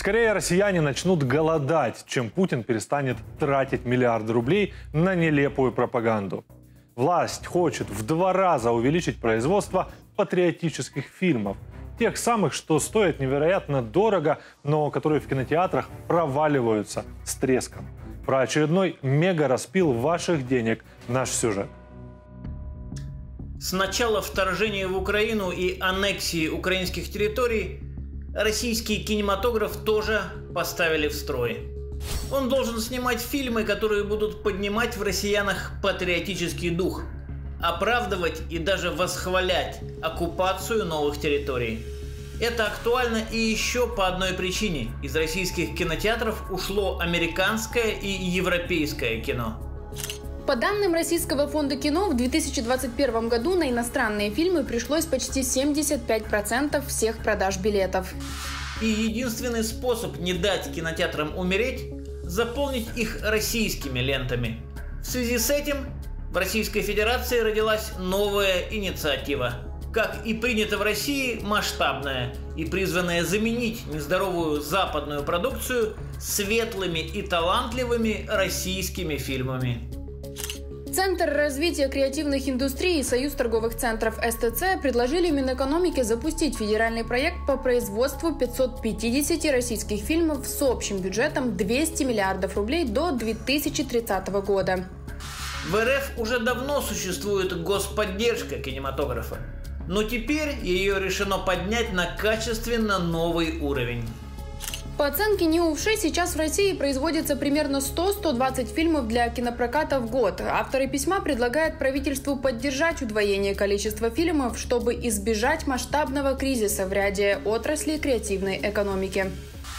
Скорее россияне начнут голодать, чем Путин перестанет тратить миллиарды рублей на нелепую пропаганду. Власть хочет в 2 раза увеличить производство патриотических фильмов. Тех самых, что стоят невероятно дорого, но которые в кинотеатрах проваливаются с треском. Про очередной мега-распил ваших денег наш сюжет. С начала вторжения в Украину и аннексии украинских территорий российский кинематограф тоже поставили в строй. Он должен снимать фильмы, которые будут поднимать в россиянах патриотический дух, оправдывать и даже восхвалять оккупацию новых территорий. Это актуально и еще по одной причине. Из российских кинотеатров ушло американское и европейское кино. По данным Российского фонда кино, в 2021 году на иностранные фильмы пришлось почти 75% всех продаж билетов. И единственный способ не дать кинотеатрам умереть – заполнить их российскими лентами. В связи с этим в Российской Федерации родилась новая инициатива. Как и принято в России, масштабная и призванная заменить нездоровую западную продукцию светлыми и талантливыми российскими фильмами. Центр развития креативных индустрий и Союз торговых центров СТЦ предложили Минэкономике запустить федеральный проект по производству 550 российских фильмов с общим бюджетом 200 миллиардов рублей до 2030 года. В РФ уже давно существует господдержка кинематографа, но теперь ее решено поднять на качественно новый уровень. По оценке НИУФШИ, сейчас в России производится примерно 100-120 фильмов для кинопроката в год. Авторы письма предлагают правительству поддержать удвоение количества фильмов, чтобы избежать масштабного кризиса в ряде отраслей креативной экономики.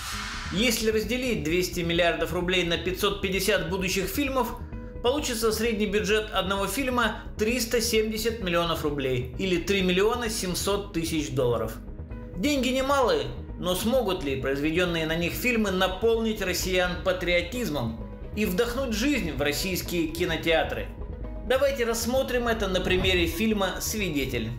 Если разделить 200 миллиардов рублей на 550 будущих фильмов, получится средний бюджет одного фильма 370 миллионов рублей или 3 миллиона 700 тысяч долларов. Деньги немалые. Но смогут ли произведенные на них фильмы наполнить россиян патриотизмом и вдохнуть жизнь в российские кинотеатры? Давайте рассмотрим это на примере фильма «Свидетель».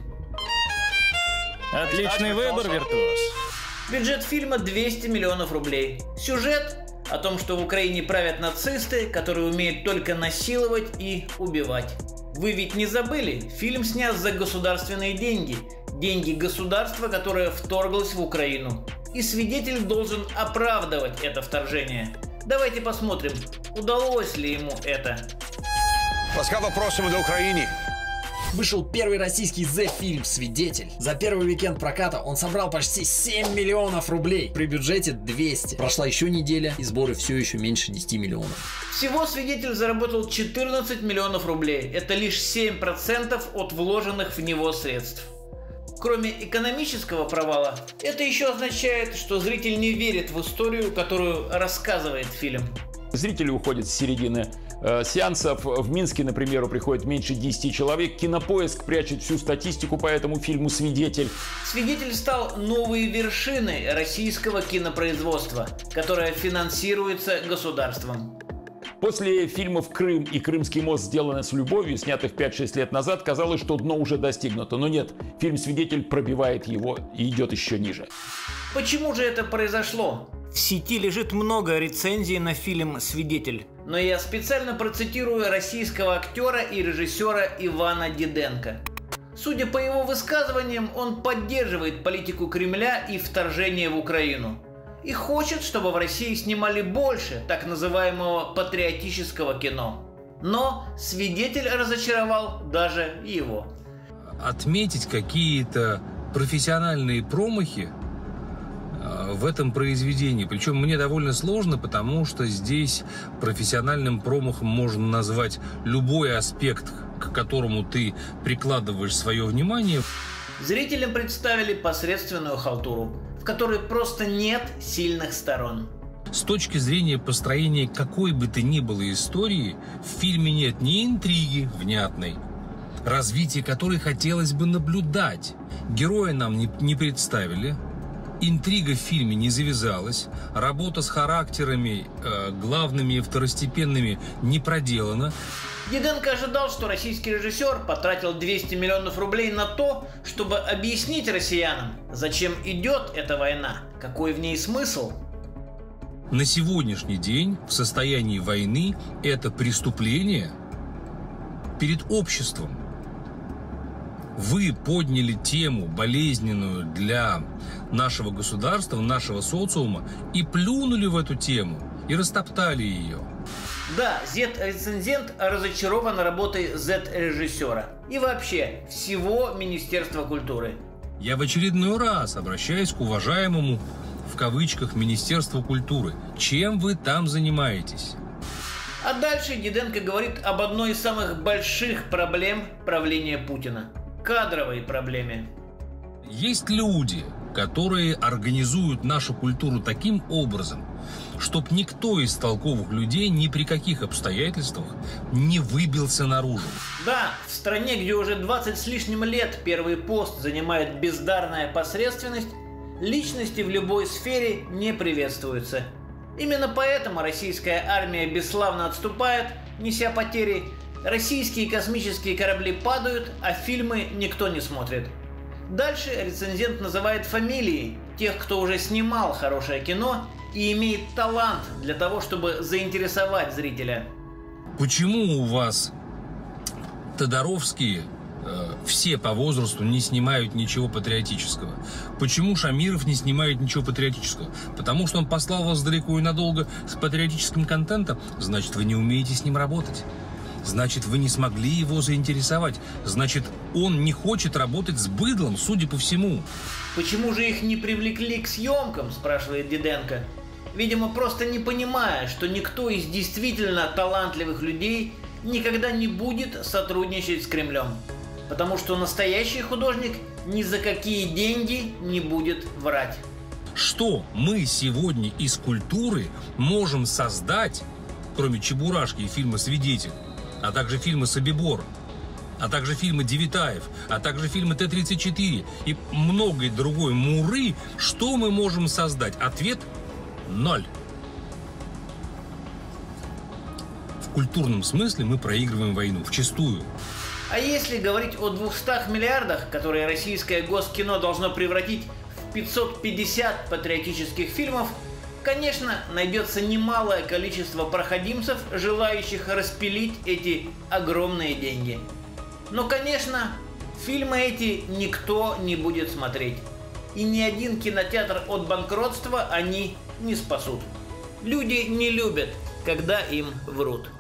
Отличный выбор, виртуоз. Бюджет фильма 200 миллионов рублей. Сюжет о том, что в Украине правят нацисты, которые умеют только насиловать и убивать. Вы ведь не забыли? Фильм снят за государственные деньги. Деньги государства, которое вторглось в Украину. И свидетель должен оправдывать это вторжение. Давайте посмотрим, удалось ли ему это. Ласкаво просимо до Украины. Вышел первый российский Z-фильм «Свидетель». За первый уикенд проката он собрал почти 7 миллионов рублей при бюджете 200. Прошла еще неделя, и сборы все еще меньше 10 миллионов. Всего «Свидетель» заработал 14 миллионов рублей. Это лишь 7% от вложенных в него средств. Кроме экономического провала, это еще означает, что зритель не верит в историю, которую рассказывает фильм. Зрители уходят с середины сеансов. В Минске, например, приходит меньше 10 человек. Кинопоиск прячет всю статистику по этому фильму «Свидетель». «Свидетель» стал новой вершиной российского кинопроизводства, которое финансируется государством. После фильмов «Крым» и «Крымский мост» сделаны с любовью, снятых 5-6 лет назад, казалось, что дно уже достигнуто. Но нет, фильм «Свидетель» пробивает его и идет еще ниже. Почему же это произошло? В сети лежит много рецензий на фильм «Свидетель». Но я специально процитирую российского актера и режиссера Ивана Диденко. Судя по его высказываниям, он поддерживает политику Кремля и вторжение в Украину. И хочет, чтобы в России снимали больше так называемого патриотического кино. Но «Свидетель» разочаровал даже его. Отметить какие-то профессиональные промахи в этом произведении. Причем мне довольно сложно, потому что здесь профессиональным промахом можно назвать любой аспект, к которому ты прикладываешь свое внимание. Зрителям представили посредственную халтуру, в которой просто нет сильных сторон. С точки зрения построения какой бы то ни было истории, в фильме нет ни интриги внятной, развития которой хотелось бы наблюдать. Героя нам не представили, интрига в фильме не завязалась, работа с характерами, главными и второстепенными, не проделана. Диденко ожидал, что российский режиссер потратил 200 миллионов рублей на то, чтобы объяснить россиянам, зачем идет эта война, какой в ней смысл. На сегодняшний день в состоянии войны это преступление перед обществом. Вы подняли тему, болезненную для нашего государства, нашего социума, и плюнули в эту тему, и растоптали ее. Да, Z-рецензент разочарован работой Z-режиссера и вообще всего Министерства культуры. Я в очередной раз обращаюсь к уважаемому, в кавычках, Министерству культуры. Чем вы там занимаетесь? А дальше Диденко говорит об одной из самых больших проблем правления Путина – кадровой проблеме. Есть люди, которые организуют нашу культуру таким образом, чтоб никто из толковых людей ни при каких обстоятельствах не выбился наружу. Да, в стране, где уже 20 с лишним лет первый пост занимает бездарная посредственность, личности в любой сфере не приветствуются. Именно поэтому российская армия бесславно отступает, неся потери, российские космические корабли падают, а фильмы никто не смотрит. Дальше рецензент называет фамилии тех, кто уже снимал хорошее кино и имеет талант для того, чтобы заинтересовать зрителя. Почему у вас Тодоровские все по возрасту не снимают ничего патриотического? Почему Шамиров не снимает ничего патриотического? Потому что он послал вас далеко и надолго с патриотическим контентом? Значит, вы не умеете с ним работать. Значит, вы не смогли его заинтересовать. Значит, он не хочет работать с быдлом, судя по всему. Почему же их не привлекли к съемкам, спрашивает Диденко. Видимо, просто не понимая, что никто из действительно талантливых людей никогда не будет сотрудничать с Кремлем. Потому что настоящий художник ни за какие деньги не будет врать. Что мы сегодня из культуры можем создать, кроме «Чебурашки» и фильма «Свидетель», а также фильма «Собибор», а также фильмы Девитаев, а также фильмы Т-34 и многое другое муры, что мы можем создать? Ответ – 0. В культурном смысле мы проигрываем войну вчистую. А если говорить о 200 миллиардах, которые российское госкино должно превратить в 550 патриотических фильмов, конечно, найдется немалое количество проходимцев, желающих распилить эти огромные деньги. Но, конечно, фильмы эти никто не будет смотреть. И ни один кинотеатр от банкротства они не спасут. Люди не любят, когда им врут.